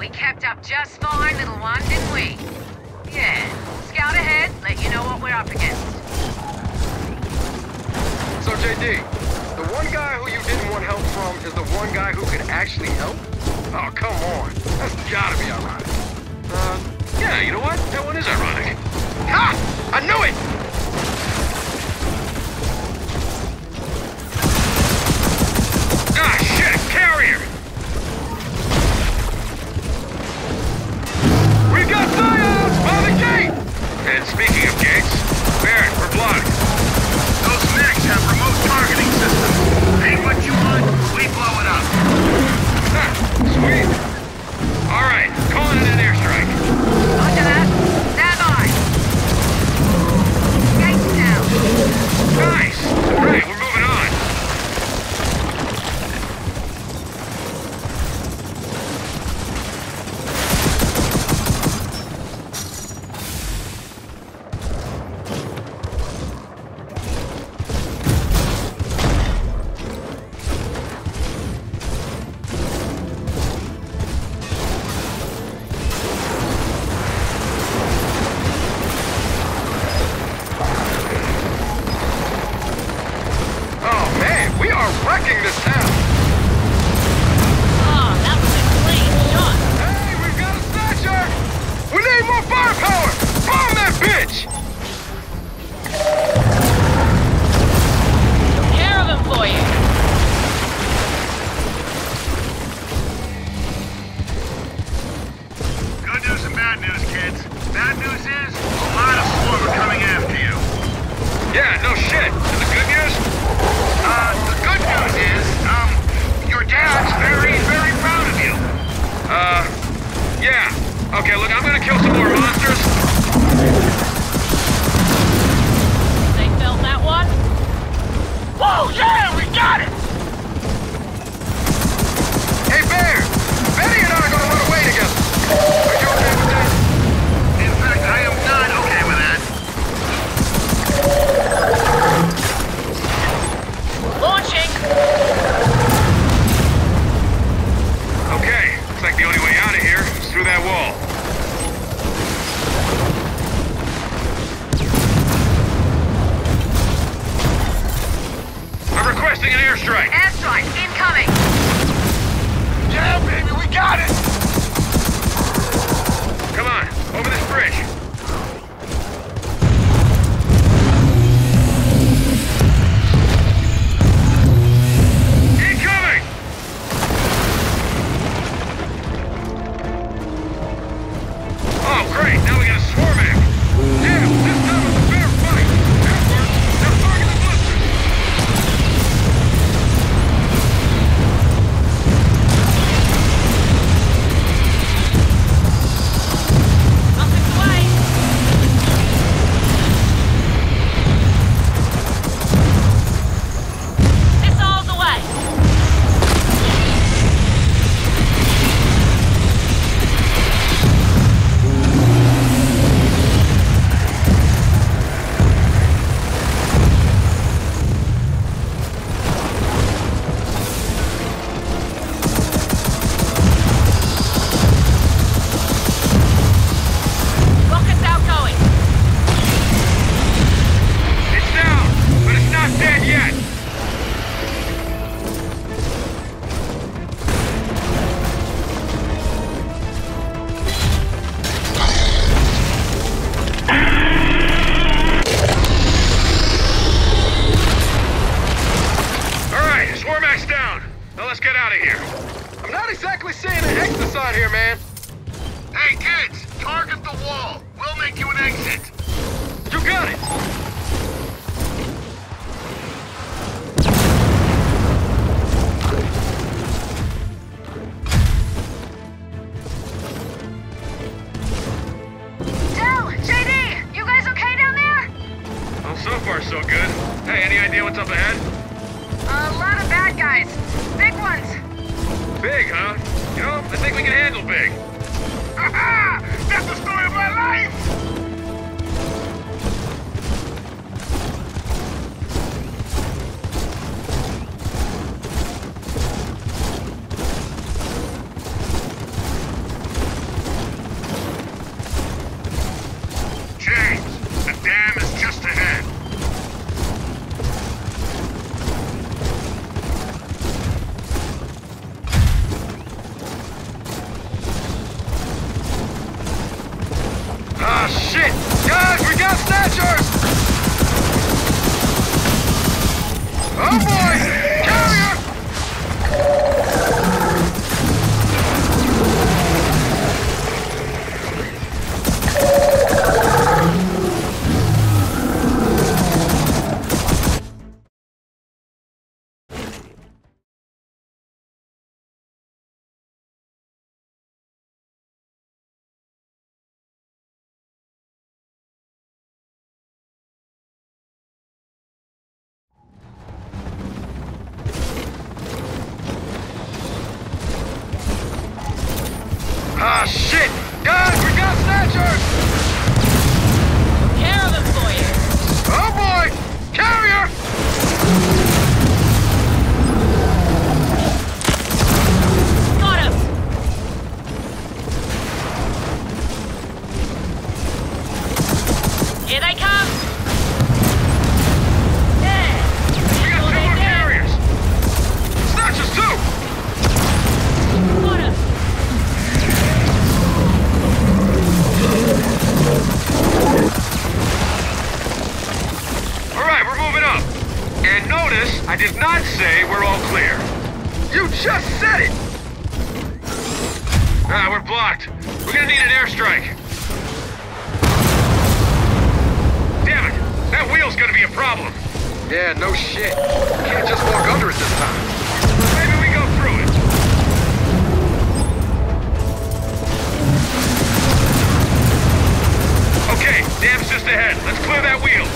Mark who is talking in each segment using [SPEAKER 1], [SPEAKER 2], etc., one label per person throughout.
[SPEAKER 1] We kept up just fine, little one, didn't we? Yeah. Scout ahead, let you know what we're up against.
[SPEAKER 2] So, JD, the one guy who you didn't want help from is the one guy who could actually help? Oh, come on. That's gotta be ironic.
[SPEAKER 3] Yeah, you know what? That one is ironic.
[SPEAKER 2] Ha! I knew it!
[SPEAKER 3] Ah, shit! Carrier!
[SPEAKER 2] We got science by the gate!
[SPEAKER 3] And speaking of gates, Barrett, we're blocked.
[SPEAKER 4] Those mechs have remote targeting systems. Ain't what you want, we blow it up.
[SPEAKER 3] Sweet. All right, calling in an airstrike.
[SPEAKER 1] Roger that. Stand by. Gates down.
[SPEAKER 3] Nice. Right, we're moving on.
[SPEAKER 2] Wrecking this town!
[SPEAKER 1] Oh, that was a clean shot.
[SPEAKER 2] Hey, we've got a snatcher! We need more firepower! Bomb that bitch!
[SPEAKER 1] Took care of him for you.
[SPEAKER 4] Good news and bad news, kids. Bad news is, a lot of swarm are coming after you.
[SPEAKER 3] Yeah, no shit. And the good news?
[SPEAKER 4] The good news is, your dad's very, very proud of you.
[SPEAKER 3] Yeah. Okay, look, I'm gonna kill some more monsters.
[SPEAKER 1] They felt that one?
[SPEAKER 4] Whoa, yeah, we got it!
[SPEAKER 2] Hey, Bear! Betty and I are gonna run away together! Are you okay with that?
[SPEAKER 4] In fact, I am not okay with that.
[SPEAKER 1] Launching.
[SPEAKER 3] Okay, looks like the only way out of here is through that wall. I'm requesting an airstrike.
[SPEAKER 1] Airstrike incoming.
[SPEAKER 4] Yeah, baby, we got it!
[SPEAKER 3] Come on, over this bridge. Incoming! Oh, great, now we got a swarm act. Yeah, this time it's a fair fight. That works. Now target the blisters.
[SPEAKER 1] Nothing's away. Missiles away. Rockets outgoing.
[SPEAKER 3] It's down, but it's not dead yet. All right, Swarmax down. Now let's get out of here.
[SPEAKER 2] I'm not exactly seeing an exit sign here, man.
[SPEAKER 4] Hey, kids, target the wall. We'll make you an exit.
[SPEAKER 2] You got it!
[SPEAKER 1] Del, JD, you guys okay down there?
[SPEAKER 3] Well, so far so good. Hey, any idea what's up ahead?
[SPEAKER 1] A lot of bad guys. Big ones.
[SPEAKER 3] Big, huh? You know, I think we can handle big.
[SPEAKER 4] That's the story of my life!
[SPEAKER 2] Ah, shit! Guys, we got snatchers!
[SPEAKER 1] Took care of them for you.
[SPEAKER 2] Oh boy! Carrier!
[SPEAKER 1] Got him. Here they come. Yeah.
[SPEAKER 3] We got 2 more carriers!
[SPEAKER 2] Snatchers too!
[SPEAKER 1] Got him.
[SPEAKER 3] Alright, we're moving up. And notice, I did not say we're all clear.
[SPEAKER 2] You just said it!
[SPEAKER 3] Ah, we're blocked. We're gonna need an airstrike. Damn it! That wheel's gonna be a problem.
[SPEAKER 2] Yeah, no shit. Can't just walk under it this time.
[SPEAKER 3] Maybe we go through it. Okay, dam's just ahead. Let's clear that wheel.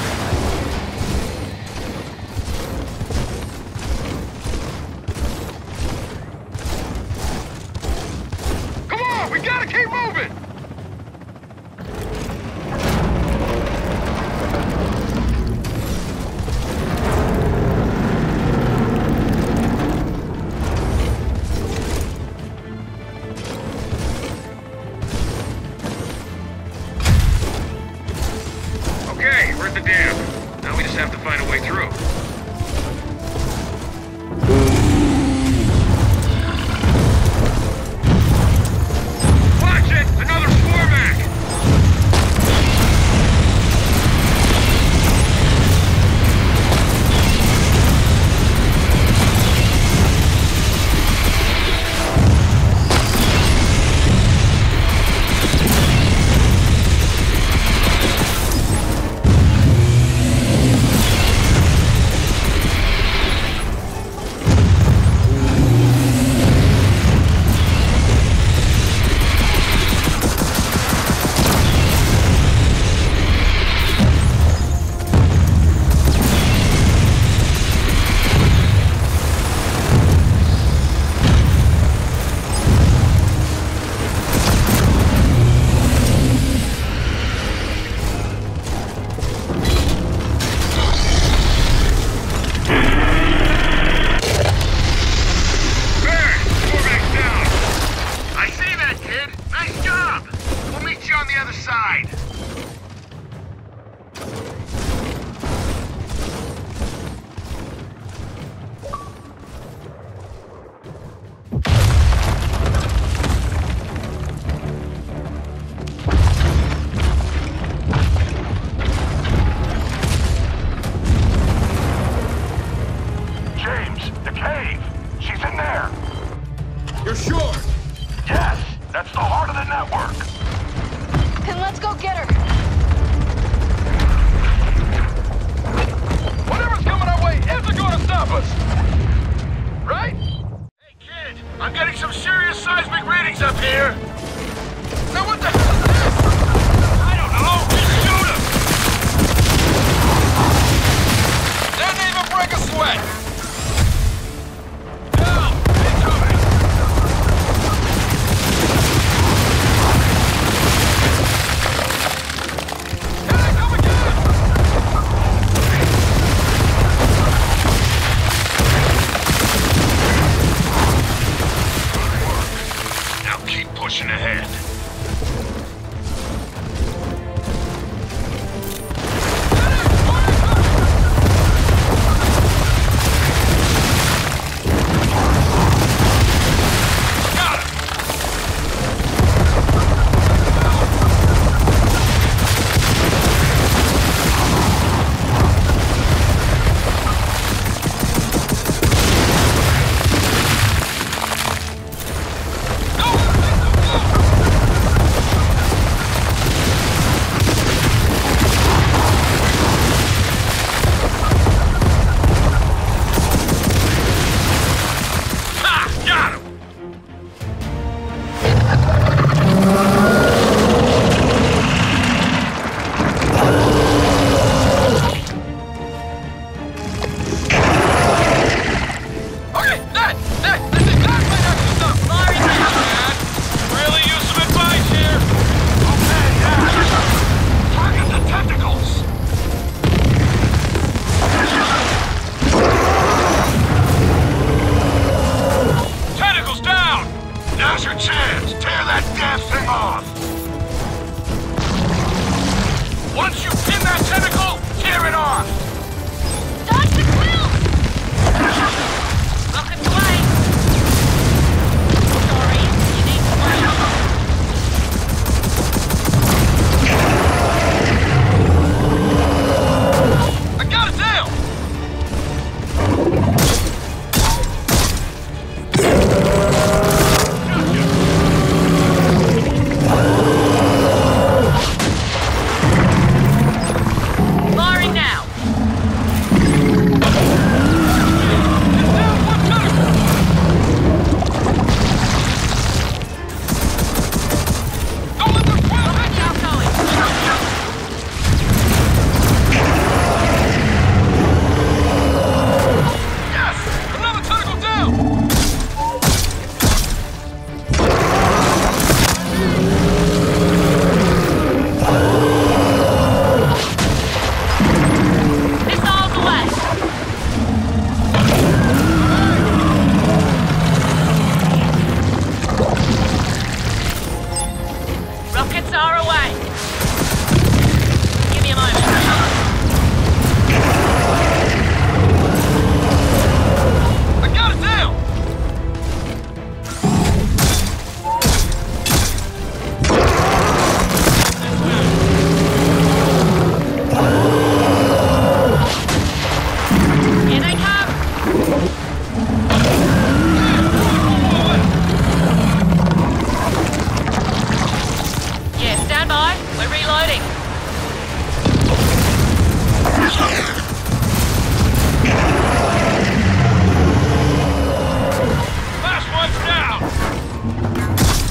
[SPEAKER 2] Come on, we gotta keep moving!
[SPEAKER 3] Okay, we're at the dam. Now we just have to find a way through. Watch it! Another swarmac!
[SPEAKER 2] You're sure?
[SPEAKER 4] Yes, that's the heart of the network.
[SPEAKER 1] Then let's go get her.
[SPEAKER 2] Whatever's coming our way isn't going to stop us! Right?
[SPEAKER 4] Hey, kid, I'm getting some serious seismic readings up here.
[SPEAKER 2] Now what the hell is this?
[SPEAKER 4] I don't know. Just shoot him.
[SPEAKER 2] Didn't even break a sweat!
[SPEAKER 4] Down. Incoming.
[SPEAKER 2] Here they come again!
[SPEAKER 4] Now keep pushing ahead. your chance. Tear that damn thing off. Once you pin that tentacle, tear it off.
[SPEAKER 1] Dodge the quill! Rockets away! Sorry, you need to wait.
[SPEAKER 3] I got it down!
[SPEAKER 1] Firing now!
[SPEAKER 3] Don't let them quill!
[SPEAKER 1] Rockets outgoing!
[SPEAKER 3] Yes! Another tentacle down!
[SPEAKER 1] Missiles away! Rockets are away! Give me a moment.
[SPEAKER 3] I got it down!
[SPEAKER 1] Here they come! Yeah, stand by. We're reloading.
[SPEAKER 3] Last one's down!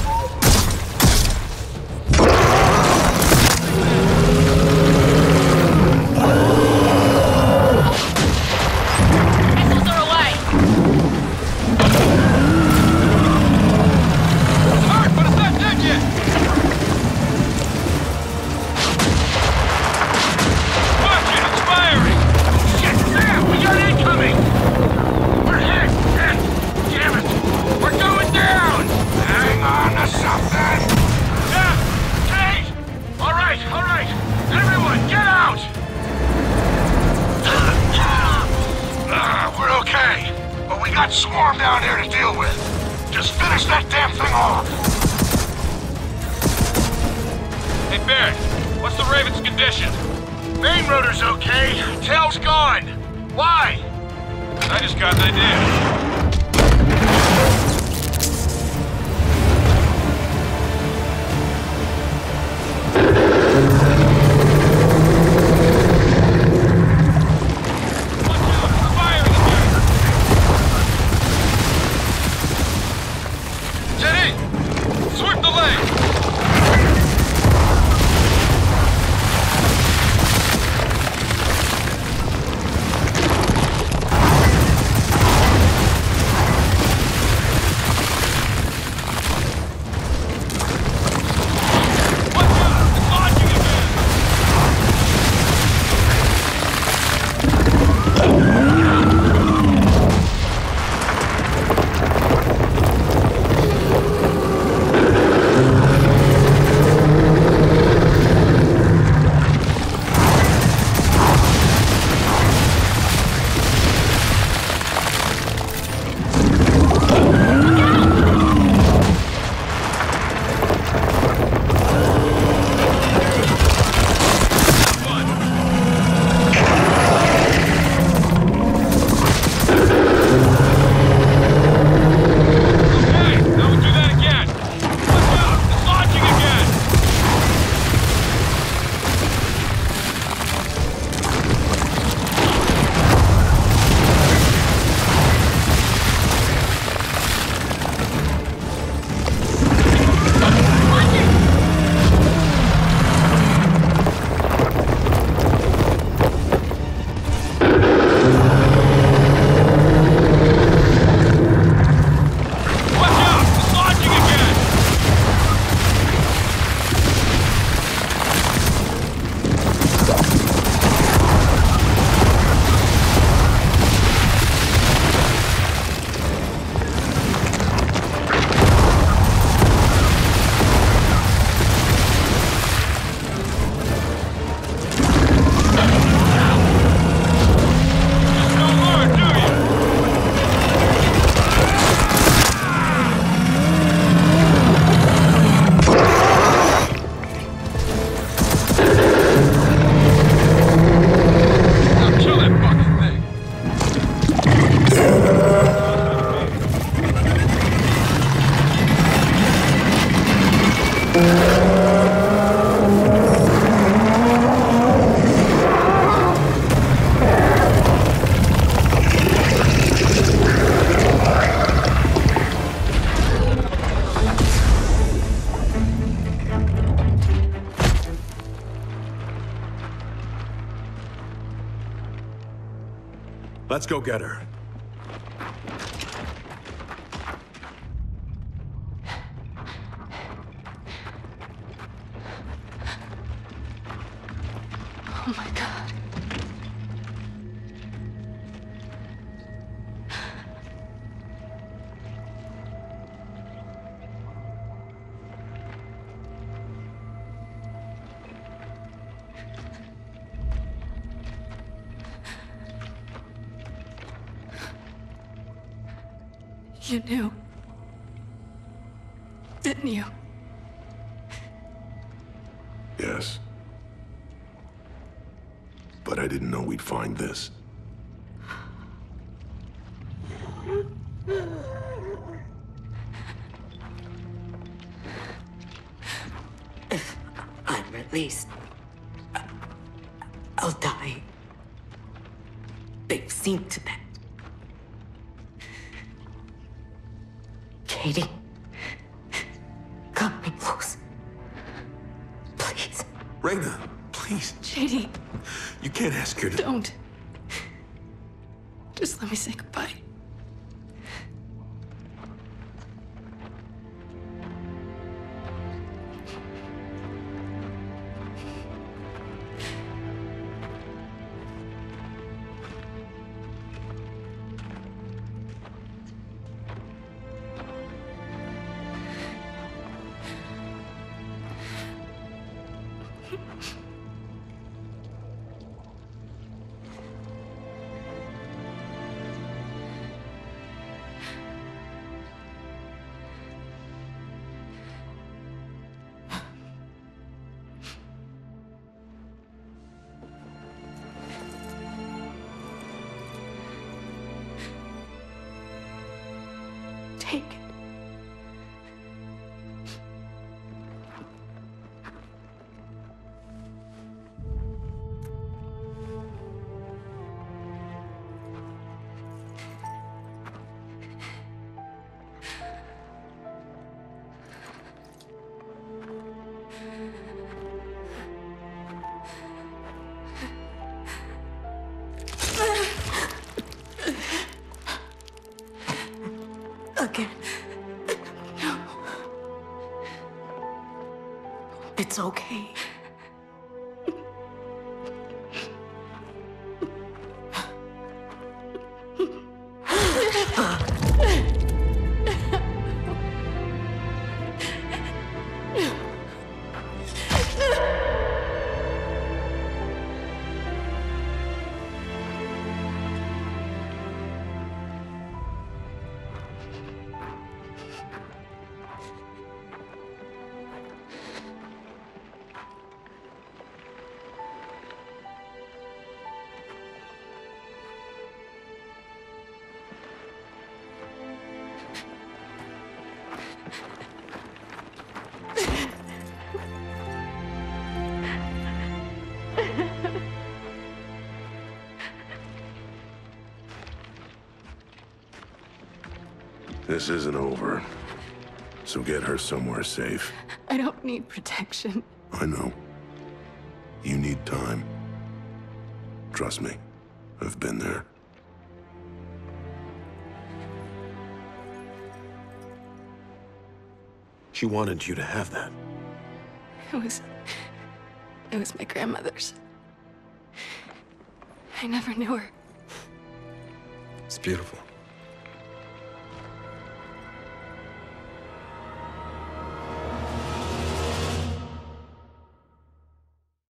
[SPEAKER 1] Missiles are away.
[SPEAKER 3] Hurt, but it's not dead yet! Watch it, it's firing!
[SPEAKER 4] Shit, Sam, we got incoming. We're hit. Damn it.
[SPEAKER 3] We're going down!
[SPEAKER 4] Hang on to something.
[SPEAKER 3] Yeah! Kate!
[SPEAKER 4] All right. Everyone, get out. We're okay, but we got swarm down here to deal with. Just finish that damn thing off.
[SPEAKER 3] Hey, Barrett, what's the Raven's condition?
[SPEAKER 4] Main rotor's okay. Tail's gone. Why?
[SPEAKER 3] I just got an idea. Jenny! Sweep the lane!
[SPEAKER 5] Let's go get her.
[SPEAKER 6] Oh my God. You knew, didn't you?
[SPEAKER 5] Yes. But I didn't know we'd find this.
[SPEAKER 7] If I'm released, I'll die. They've seen to that. Katie, cut me loose. Please.
[SPEAKER 5] Raina, please.
[SPEAKER 6] JD,
[SPEAKER 5] You can't ask her to...
[SPEAKER 6] don't. Just let me say goodbye. Take it. Again. No. It's okay.
[SPEAKER 5] This isn't over. So get her somewhere safe.
[SPEAKER 6] I don't need protection.
[SPEAKER 5] I know. You need time. Trust me. I've been there. She wanted you to have that.
[SPEAKER 6] It was my grandmother's. I never knew her.
[SPEAKER 5] It's beautiful.